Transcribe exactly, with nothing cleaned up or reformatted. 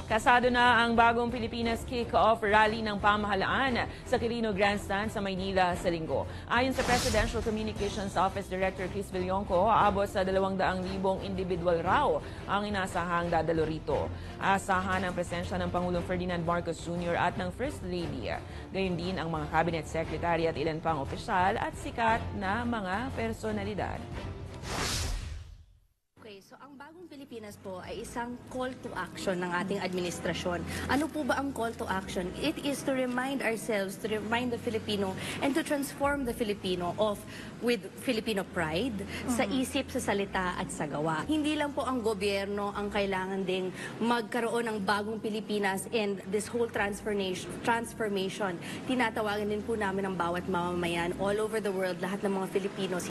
Kasado na ang bagong Pilipinas Kick-Off Rally ng pamahalaan sa Quirino Grandstand sa Maynila sa linggo. Ayon sa Presidential Communications Office Director Chris Villonco, aabot sa dalawang daang libong individual raw ang inasahang dadalo rito. Asahan ang presensya ng Pangulong Ferdinand Marcos Junior at ng First Lady. Gayon din ang mga cabinet secretary at ilan pang opisyal at sikat na mga personalidad. Okay, so ang bagong Pilipinas po ay isang call to action ng ating administrasyon. Ano po ba ang call to action? It is to remind ourselves, to remind the Filipino, and to transform the Filipino of with Filipino pride uh-huh. sa isip, sa salita at sa gawa. Hindi lang po ang gobyerno ang kailangan ding magkaroon ng bagong Pilipinas and this whole transformation, transformation. Tinatawagan din po namin ang bawat mamamayan all over the world, lahat ng mga Filipinos.